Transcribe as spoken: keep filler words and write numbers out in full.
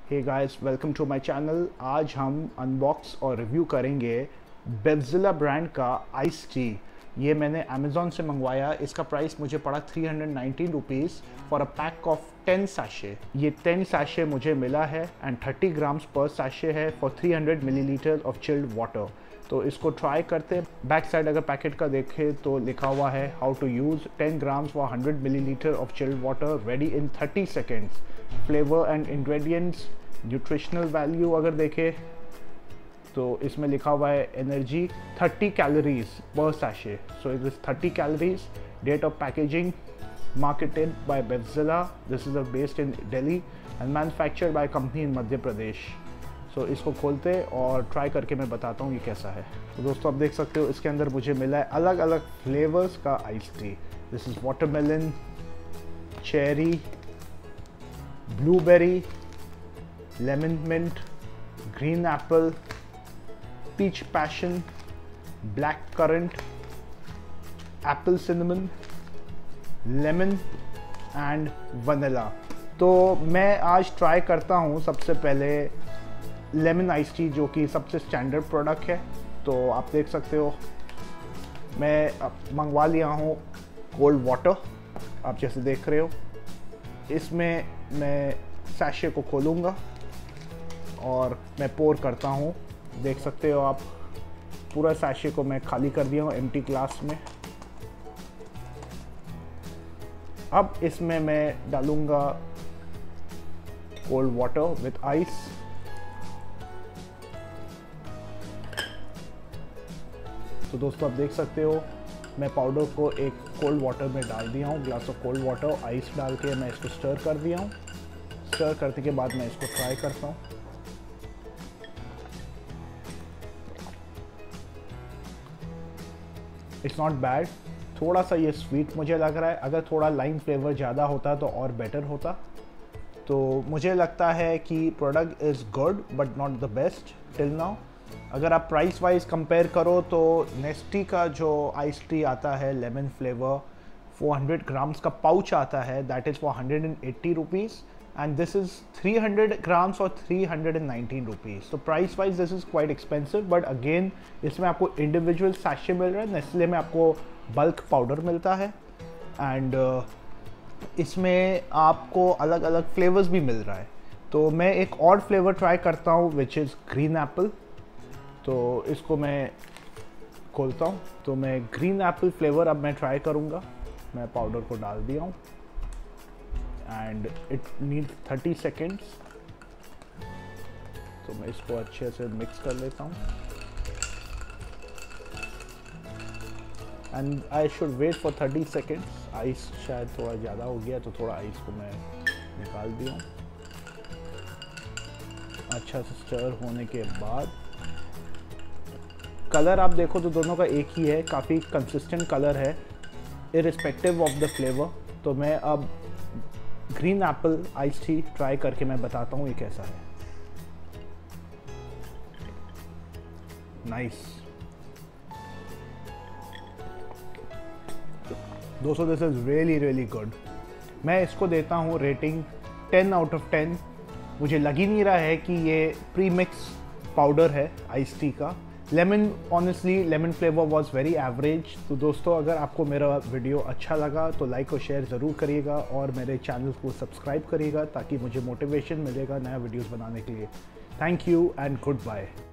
Hey guys, welcome to my channel. आज हम unbox और रिव्यू करेंगे बेवज़िला ब्रांड का आइस टी। ये मैंने अमेज़ॉन से मंगवाया। इसका प्राइस मुझे पड़ा three hundred nineteen rupees for a pack of ten sachet. ये टेन सैशे मुझे मिला है and thirty grams per sachet है for three hundred millilitre of chilled water. तो इसको ट्राई करते। बैक साइड अगर पैकेट का देखें तो लिखा हुआ है how to use ten grams for hundred millilitre of chilled water, ready in thirty seconds. Flavour and ingredients, nutritional value अगर देखें तो इसमें लिखा हुआ है energy thirty calories per sachet, so it is thirty calories. Date of packaging, marketed by Bevzilla, this is based in Delhi and manufactured by company in Madhya Pradesh. So इसको खोलते और ट्राई करके मैं बताता हूँ ये कैसा है। तो दोस्तों आप देख सकते हो इसके अंदर मुझे मिला है अलग अलग फ्लेवर्स का ice tea. This is watermelon, cherry, blueberry, lemon mint, green apple, peach passion, black currant, apple cinnamon, lemon and vanilla. तो मैं आज ट्राई करता हूँ सबसे पहले लेमन आइस टी, जो कि सबसे स्टैंडर्ड प्रोडक्ट है। तो आप देख सकते हो मैं मंगवा लिया हूँ कोल्ड वाटर, आप जैसे देख रहे हो। इसमें मैं सैशे को खोलूँगा और मैं पोर करता हूँ। देख सकते हो आप, पूरा सैशे को मैं खाली कर दिया हूँ एम्प्टी ग्लास में। अब इसमें मैं डालूँगा कोल्ड वाटर विथ आइस। तो दोस्तों आप देख सकते हो मैं पाउडर को एक कोल्ड वाटर में डाल दिया हूँ, glass of cold water. Ice डाल के मैं इसको स्टर कर दिया हूँ। स्टर करने के बाद मैं इसको ट्राई करता हूँ। It's not bad. थोड़ा सा ये स्वीट मुझे लग रहा है। अगर थोड़ा लाइम फ्लेवर ज़्यादा होता तो और बेटर होता। तो मुझे लगता है कि product is good but not the best till now. अगर आप प्राइस वाइज कंपेयर करो तो नेस्टी का जो आइस टी आता है lemon flavour, four hundred grams का पाउच आता है, that is for hundred and eighty rupees and this is three hundred grams और three hundred and nineteen rupees. तो price wise this is quite expensive, but again इसमें आपको individual sachet मिल रहा है। Nestle में आपको बल्क पाउडर मिलता है एंड uh, इसमें आपको अलग अलग फ्लेवर्स भी मिल रहा है। तो मैं एक और फ्लेवर ट्राई करता हूँ विच इज़ ग्रीन एप्पल। तो इसको मैं खोलता हूँ। तो मैं ग्रीन एप्पल फ्लेवर अब मैं ट्राई करूँगा। मैं पाउडर को डाल दिया हूँ and it need thirty seconds. तो मैं इसको अच्छे से मिक्स कर लेता हूँ and I should wait for thirty seconds. Ice शायद थोड़ा ज़्यादा हो गया तो थोड़ा आइस को मैं निकाल दिया हूँ। अच्छा से स्टर होने के बाद कलर आप देखो तो दोनों का एक ही है, काफ़ी कंसिस्टेंट कलर है इरिस्पेक्टिव ऑफ द फ्लेवर। तो मैं अब green apple ice tea try करके मैं बताता हूँ ये कैसा है। नाइस दोस्तों, this is really really good. मैं इसको देता हूँ rating ten out of ten. मुझे लग ही नहीं रहा है कि ये प्री मिक्स पाउडर है आइस टी का। Lemon, honestly lemon flavour was very average. तो दोस्तों अगर आपको मेरा वीडियो अच्छा लगा तो लाइक और शेयर ज़रूर करिएगा और मेरे चैनल को सब्सक्राइब करिएगा ताकि मुझे मोटिवेशन मिलेगा नया वीडियोस बनाने के लिए। Thank you and good bye.